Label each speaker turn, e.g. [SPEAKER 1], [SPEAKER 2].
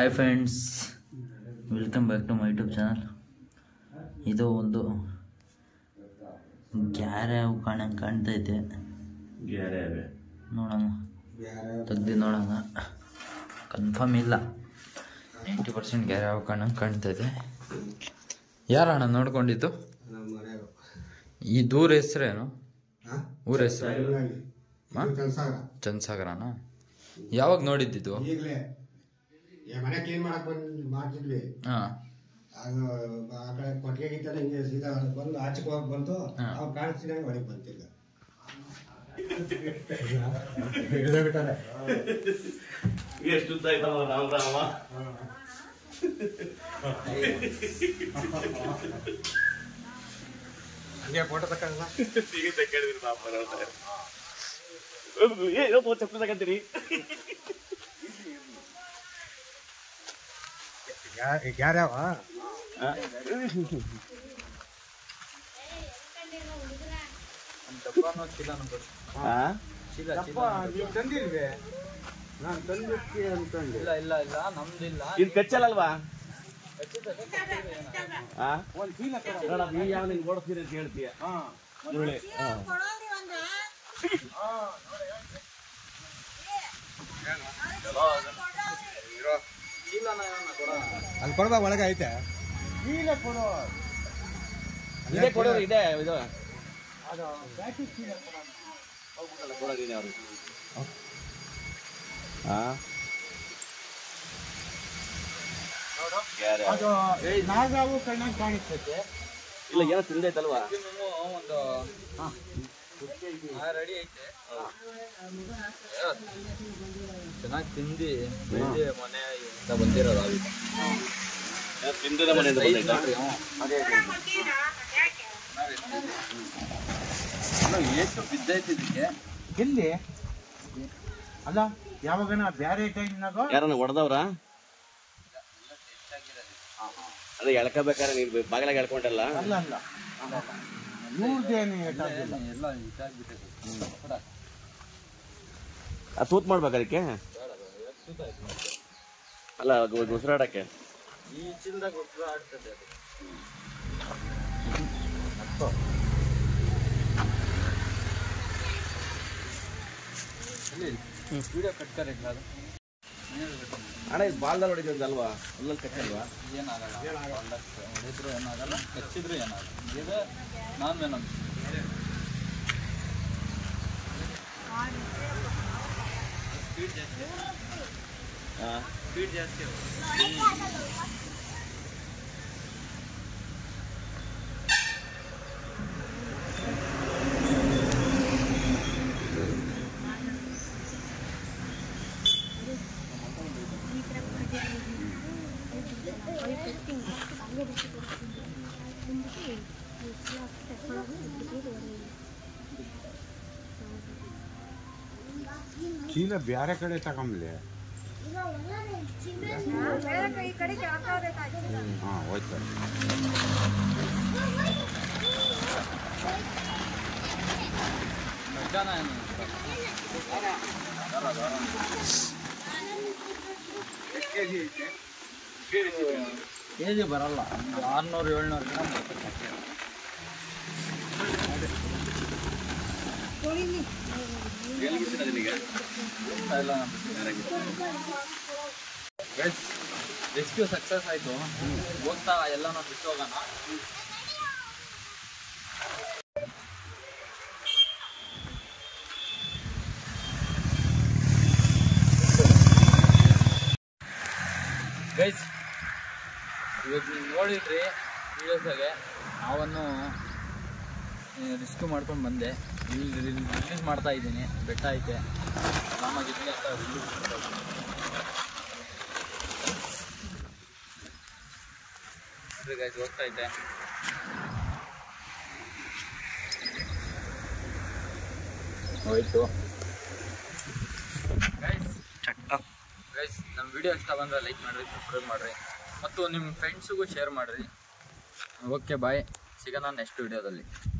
[SPEAKER 1] Hi friends, welcome back to my YouTube channel. ಇದು ಒಂದು ಗ್ಯಾರೆ ಕಾಣ್ತೈತೆ. ನೋಡೋಣ, ತೆಗ್ದು ನೋಡೋಣ. ಕನ್ಫರ್ಮ್ ಇಲ್ಲ, 90% ಗ್ಯಾರೆ ಕಾಣ್ತೈತೆ. ಯಾರಣ್ಣ ನೋಡ್ಕೊಂಡಿದ್ದು? ಈ ದೂರ ಹೆಸ್ರೇನು? ಊರ ಹೆಸರು ಚಂದ್ಸಾಗರನಾ? ಯಾವಾಗ ನೋಡಿದ್ದು?
[SPEAKER 2] ಮನೆ ಕ್ಲೀನ್ ಮಾಡಕ್ ಮಾಡ್ತಿದ್ವಿ. ಅದು ಆ ಕಡೆ ಕೊಟ್ಟಿಗೆಗಿತ್ತಲ್ಲ, ಹಿಂಗೆ ಸೀದಾ ಬಂದು ಆಚೆಗೆ ಹೋಗಿ ಬಂತು. ಅವ್ ಕಾಣಿಸ್ತಿದ್ದಂಗೆ ಒಳಗೆ ಬಂತಿಲ್ಲ. ಹಿಡಿದ ಬಿಟ್ಟಾರೆ.
[SPEAKER 3] ಎಷ್ಟು ಉದ್ದ ಇದ್ದಾವ ರಾಮ ರಾಮ.
[SPEAKER 2] ಹಂಗೆ ಫೋಟೋ ತಕ್ಕಲ್ಲ.
[SPEAKER 3] ಈಗ ತಕ್ಕಿದ್ರಿ ಪಾಪ. ಏನೋ ಚಪ್ಪಲಿ ತಗಂತೀರಿ.
[SPEAKER 2] ಯಾರ್ಯಾವ ನೀವು ತಂದಿಲ್ವೇ? ನಾನು ತಂದಿರ್ತಿ ಅಂತಂದೆ.
[SPEAKER 1] ಇಲ್ಲ ಇಲ್ಲ ಇಲ್ಲ, ನಮ್ದಿಲ್ಲ.
[SPEAKER 3] ಇದು ಕಚ್ಚಲ್ಲಲ್ವಾ?
[SPEAKER 2] ಒಂದು ಚೀಲ
[SPEAKER 3] ನೀ ಯಾವ ನಿಂಗೆ ಓಡಿಸ್ತೀರಿ ಅಂತ ಹೇಳ್ತೀಯ. ನೋಡಿ
[SPEAKER 2] ಅಲ್ಲಿ ಕೊಡ್ಬಾ, ಒಳಗೆ ಐತೆ.
[SPEAKER 3] ಇದೇ ಕೊಡೋರು ಇದೆ. ಇದು ಕೊಡೋದಿದೆ ಅವ್ರಿಗೆ.
[SPEAKER 2] ನಾಗಾವು ಕಣ್ಣಾಗಿ ಕಾಣಿಸ್ತೈತೆ.
[SPEAKER 3] ಇಲ್ಲ, ಏನೋ ತಿಂದೈತಲ್ವಾ?
[SPEAKER 1] ಒಂದು ರೆಡಿ ಐತೆ. ಚೆನ್ನಾಗಿ ತಿಂದು ಮನೆಯಿಂದ ಬಂದಿರೋದು.
[SPEAKER 3] ತಿಂದಿದ ಮನೆಯಿಂದ ಬಂದೈತಾ?
[SPEAKER 1] ಎಷ್ಟು ಬಿದ್ದೈತಿ ಇದಕ್ಕೆ.
[SPEAKER 2] ಎಲ್ಲಿ ಅಲ್ಲ, ಯಾವಾಗನ ಬ್ಯಾರೆ ಟೈಮ್ನಾಗ
[SPEAKER 3] ಯಾರನ್ನ ಹೊಡೆದವ್ರ? ಅದೇ ಎಳ್ಕೋಬೇಕಾರೆ ನೀನ್ ಬಾಗಿಲಾಗ ಎಳ್ಕೊಂಡಲ್ಲ.
[SPEAKER 2] ಅಲ್ಲ ಅಲ್ಲ, ಇವ್ರದ್ದೇನು
[SPEAKER 1] ಎಲ್ಲ ಇದಾಗ್ಬಿಟ್ಟೈತೆ.
[SPEAKER 3] ತೂತ್ ಮಾಡ್ಬೇಕಾದಕ್ಕೆ ಅಲ್ಲ, ಉಸಿರಾಡಕ್ಕೆ.
[SPEAKER 1] ಈ ಚಿಲ್ದಾಗ ಉಸಿರಾಡ್ತದೆ ಅದು. ವಿಡಿಯೋ ಕಟ್ತಾರೆ ಅದು.
[SPEAKER 3] ಅಣ್ಣ, ಇದು ಬಾಲ್ದಲ್ಲಿ ಹೊಡಿದ್ರಲ್ವಾ? ಅಲ್ಲಲ್ಲಿ ಕಚ್ಚಲ್ವಾ?
[SPEAKER 1] ಏನಾಗಲ್ಲ, ಹೊಡಿದ್ರು ಏನಾಗಲ್ಲ, ಕಚ್ಚಿದ್ರು ಏನಾಗಲ್ಲ. ಇದು ನಾನ್ ವೆನಮ್. ಸ್ಪೀಡ್ ಜಾಸ್ತಿ. ಸ್ಪೀಡ್ ಜಾಸ್ತಿ.
[SPEAKER 2] ಚೀಲ ಬ್ಯಾರೆ ಕಡೆ ತಗೊಂಬ್ಲಿ. ಹೋಯ್ತು.
[SPEAKER 1] ಕೆಜಿ ಬರಲ್ಲ, 600-700 ಗ್ರಾಮ್ ಬರ್ತದೆ. ರೆಸ್ಕ್ಯೂ ಸಕ್ಸಸ್ ಆಯ್ತು. ಹೋಗ್ತಾ ಎಲ್ಲ ನಾವು ಬಿಟ್ಟು ಹೋಗೋಣ. ಗೈಸ್, ಇವತ್ತು ನೀವು ನೋಡಿದ್ರಿ ವಿಡಿಯೋಸಾಗೆ, ನಾವನ್ನು ರಿಸ್ಕ್ಯೂ ಮಾಡ್ಕೊಂಡು ಬಂದೆ. ಇಲ್ಲಿ ರಿಲೀಸ್ ಮಾಡ್ತಾ ಇದ್ದೀನಿ. ಬೆಟ್ಟ ಐತೆ, ಆರಾಮಾಗಿದ್ದೀನಿ ಅಂತ ರಿಲೀಸ್ ಮಾಡ್ತಾ ಇದ್ದೀನಿ. ಗೈಸ್, ಹೋಗ್ತಾ ಹೋಯ್ತು. ಗೈಸ್, ನಮ್ಮ ವಿಡಿಯೋ ಇಷ್ಟ ಬಂದರೆ ಲೈಕ್ ಮಾಡಿರಿ, ಸಬ್ಸ್ಕ್ರೈಬ್ ಮಾಡಿರಿ ಮತ್ತು ನಿಮ್ಮ ಫ್ರೆಂಡ್ಸಿಗೂ ಶೇರ್ ಮಾಡಿರಿ. ಓಕೆ, ಬಾಯ್. ಸಿಗೋಣ ನೆಕ್ಸ್ಟ್ ವಿಡಿಯೋದಲ್ಲಿ.